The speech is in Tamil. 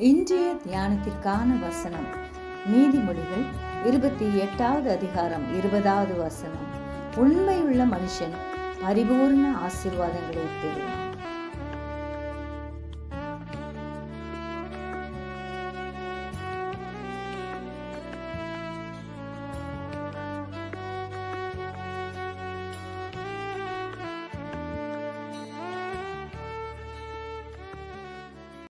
இன்றைய தியானத்திற்கான வசனம் நீதிமொழிகள் 28வது அதிகாரம் 20வது வசனம். உண்மையுள்ள மனுஷன் பரிபூர்ண ஆசீர்வாதங்களை பெறும்.